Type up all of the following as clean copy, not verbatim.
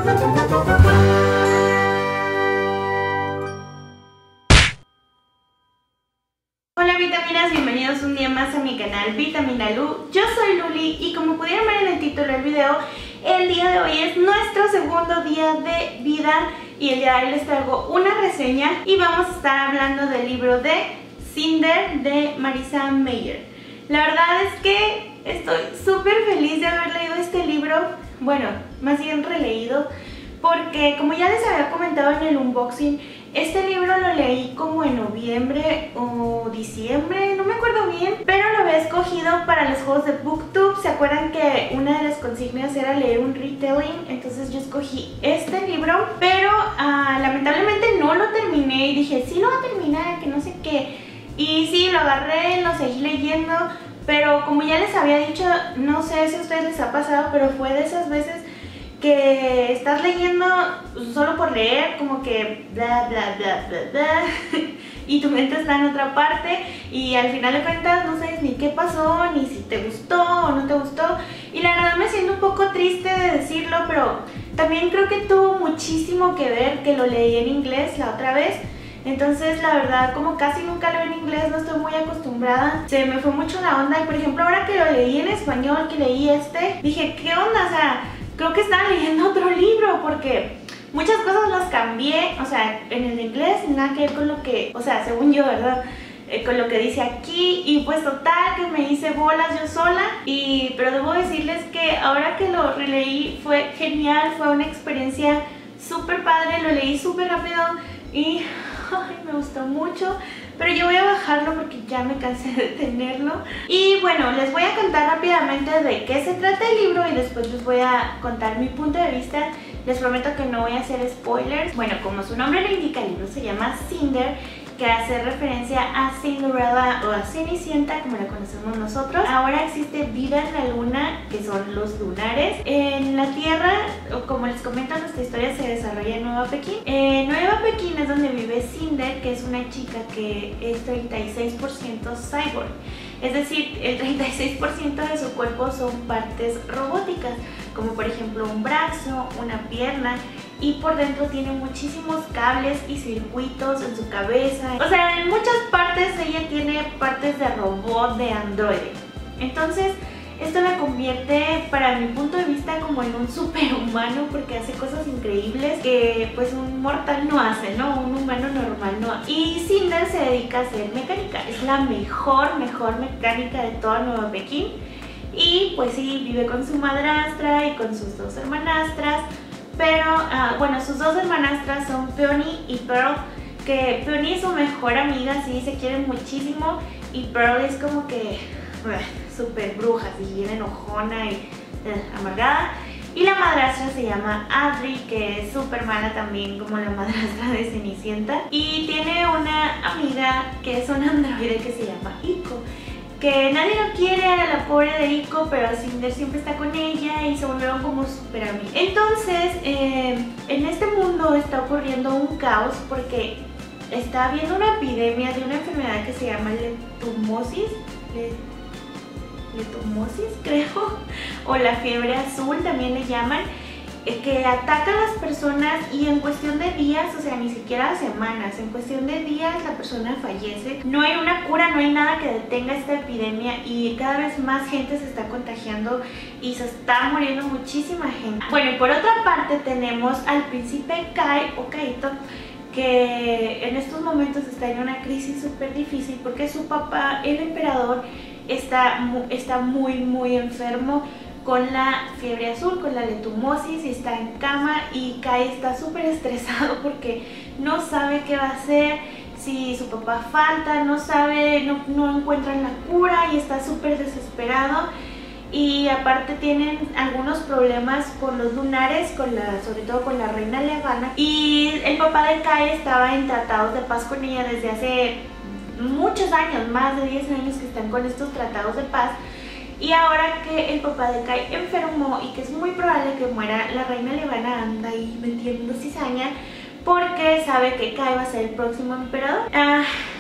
Hola vitaminas, bienvenidos un día más a mi canal Vitamina Lu. Yo soy Luli y como pudieron ver en el título del video, el día de hoy es nuestro segundo día de vida y el día de hoy les traigo una reseña y vamos a estar hablando del libro de Cinder de Marissa Meyer. La verdad es que estoy súper feliz de haber leído este libro, bueno, más bien releído, porque como ya les había comentado en el unboxing, este libro lo leí como en noviembre o diciembre, no me acuerdo bien, pero lo había escogido para los juegos de BookTube. ¿Se acuerdan que una de las consignas era leer un retelling? Entonces yo escogí este libro, pero lamentablemente no lo terminé y dije, sí lo voy a terminar, que no sé qué. Y sí, lo agarré, lo seguí leyendo, pero como ya les había dicho, no sé si a ustedes les ha pasado, pero fue de esas veces que estás leyendo solo por leer, como que bla bla bla bla bla y tu mente está en otra parte y al final de cuentas no sabes ni qué pasó, ni si te gustó o no te gustó. Y la verdad me siento un poco triste de decirlo, pero también creo que tuvo muchísimo que ver que lo leí en inglés la otra vez. Entonces la verdad, como casi nunca leo en inglés, no estoy muy acostumbrada, se me fue mucho la onda. Y por ejemplo ahora que lo leí en español, que leí dije, ¿qué onda? O sea, creo que estaba leyendo otro libro porque muchas cosas las cambié, o sea, en el inglés, nada que ver con lo que, o sea, según yo, ¿verdad? Con lo que dice aquí, y pues total que me hice bolas yo sola. Pero debo decirles que ahora que lo releí fue genial, fue una experiencia súper padre, lo leí súper rápido y ay, me gustó mucho. Pero yo voy a bajarlo porque ya me cansé de tenerlo. Y bueno, les voy a contar rápidamente de qué se trata el libro y después les voy a contar mi punto de vista. Les prometo que no voy a hacer spoilers. Bueno, como su nombre lo indica, el libro se llama Cinder, que hace referencia a Cinderella o a Cenicienta, como la conocemos nosotros. Ahora existe vida en la luna, que son los lunares. En la Tierra, como les comento, nuestra historia se desarrolla en Nueva Pekín. Nueva Pekín es donde vive Cinder, que es una chica que es 36% cyborg. Es decir, el 36% de su cuerpo son partes robóticas, como por ejemplo un brazo, una pierna, y por dentro tiene muchísimos cables y circuitos en su cabeza. O sea, en muchas partes ella tiene partes de robot, de androide. Entonces, esto la convierte, para mi punto de vista, como en un superhumano, porque hace cosas increíbles que pues un mortal no hace, ¿no? Un humano normal no hace. Y Cinder se dedica a ser mecánica, es la mejor mecánica de toda Nueva Pekín. Y pues sí, vive con su madrastra y con sus dos hermanastras. Pero, bueno, sus dos hermanastras son Peony y Pearl, que Peony es su mejor amiga, sí, se quieren muchísimo. Y Pearl es como que súper bruja, así bien enojona y amargada. Y la madrastra se llama Adri, que es súper mala también, como la madrastra de Cenicienta. Y tiene una amiga que es un androide que se llama Iko, que nadie lo quiere a la pobre de Iko, pero Cinder siempre está con ella y se volvieron como súper amigas. Entonces, en este mundo está ocurriendo un caos porque está habiendo una epidemia de una enfermedad que se llama letomosis, creo, o la fiebre azul también le llaman, que ataca a las personas y en cuestión de días, o sea, ni siquiera semanas, en cuestión de días la persona fallece. No hay una cura, no hay nada que detenga esta epidemia y cada vez más gente se está contagiando y se está muriendo muchísima gente. Bueno, y por otra parte tenemos al príncipe Kai o Kaito, que en estos momentos está en una crisis súper difícil porque su papá, el emperador, está muy enfermo con la fiebre azul, con la letomosis, y está en cama. Y Kai está súper estresado porque no sabe qué va a hacer, si su papá falta, no encuentran la cura y está súper desesperado. Y aparte tienen algunos problemas con los lunares, sobre todo con la reina Levana. Y el papá de Kai estaba en tratados de paz con ella desde hace muchos años, más de 10 años que están con estos tratados de paz. Y ahora que el papá de Kai enfermó y que es muy probable que muera, la reina Levana anda ahí metiendo cizaña porque sabe que Kai va a ser el próximo emperador.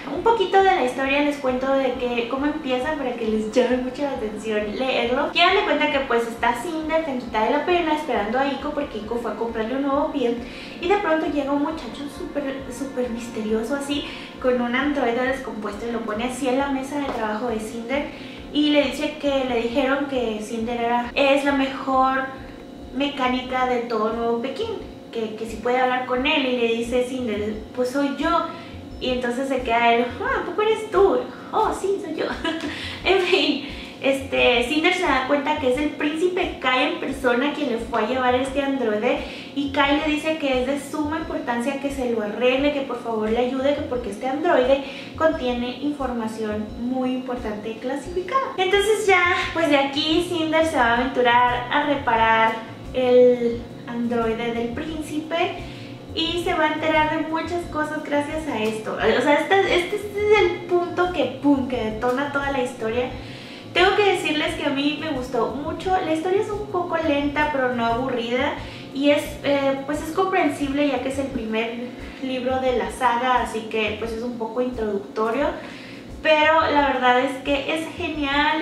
un poquito de la historia les cuento de que cómo empieza para que les llame mucho la atención leerlo. Ya me cuenta que pues está Cinder tentita de la pena esperando a Iko porque Iko fue a comprarle un nuevo pie y de pronto llega un muchacho súper misterioso así con un androide descompuesto y lo pone así en la mesa de trabajo de Cinder y le dice que le dijeron que Cinder es la mejor mecánica de todo Nuevo Pekín, que si puede hablar con él, y le dice Cinder, pues soy yo. Y entonces se queda él, ¿a poco eres tú? Oh, sí, soy yo. En fin, Cinder se da cuenta que es el príncipe Kai en persona quien le fue a llevar este androide, y Kai le dice que es de suma importancia que se lo arregle, que por favor le ayude, que porque este androide contiene información muy importante clasificada. Entonces ya, pues de aquí Cinder se va a aventurar a reparar el androide del príncipe y se va a enterar de muchas cosas gracias a esto. O sea, este es el punto que detona toda la historia. Tengo que decirles que a mí me gustó mucho. La historia es un poco lenta pero no aburrida y pues es comprensible ya que es el primer libro de la saga, así que pues es un poco introductorio, pero la verdad es que es genial.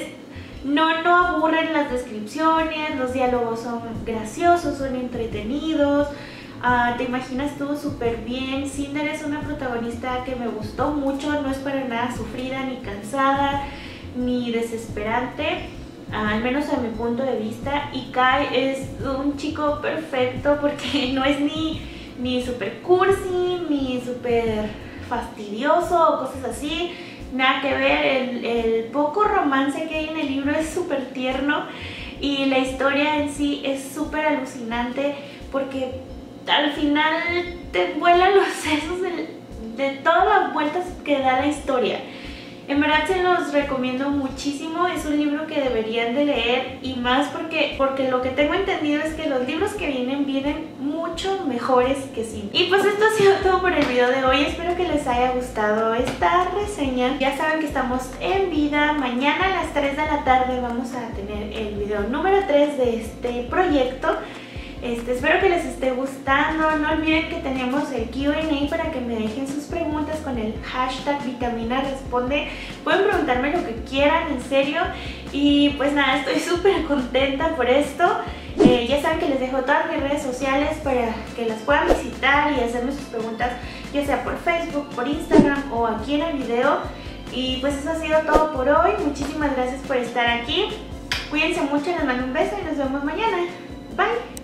No aburren las descripciones, los diálogos son graciosos, son entretenidos. Te imaginas todo súper bien. Cinder es una protagonista que me gustó mucho, no es para nada sufrida, ni cansada, ni desesperante, al menos a mi punto de vista. Y Kai es un chico perfecto porque no es ni super cursi, ni super fastidioso o cosas así. Nada que ver, el poco romance que hay en el libro es súper tierno y la historia en sí es súper alucinante porque al final te vuelan los sesos de todas las vueltas que da la historia. En verdad se los recomiendo muchísimo, es un libro que deberían de leer y más porque lo que tengo entendido es que los libros que vienen mucho mejores que sí. Y pues esto ha sido todo por el video de hoy, espero que les haya gustado esta reseña. Ya saben que estamos en vida, mañana a las 3 de la tarde vamos a tener el video número 3 de este proyecto. Espero que les esté gustando. No olviden que tenemos el Q&A para que me dejen sus preguntas con el hashtag VitaminaResponde. Pueden preguntarme lo que quieran, en serio. Y pues nada, estoy súper contenta por esto. Ya saben que les dejo todas mis redes sociales para que las puedan visitar y hacerme sus preguntas, ya sea por Facebook, por Instagram o aquí en el video. Y pues eso ha sido todo por hoy. Muchísimas gracias por estar aquí. Cuídense mucho, les mando un beso y nos vemos mañana. Bye.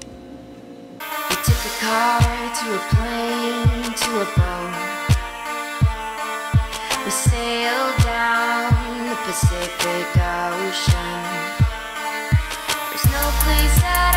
Took a car to a plane to a boat. We sailed down the Pacific Ocean. There's no place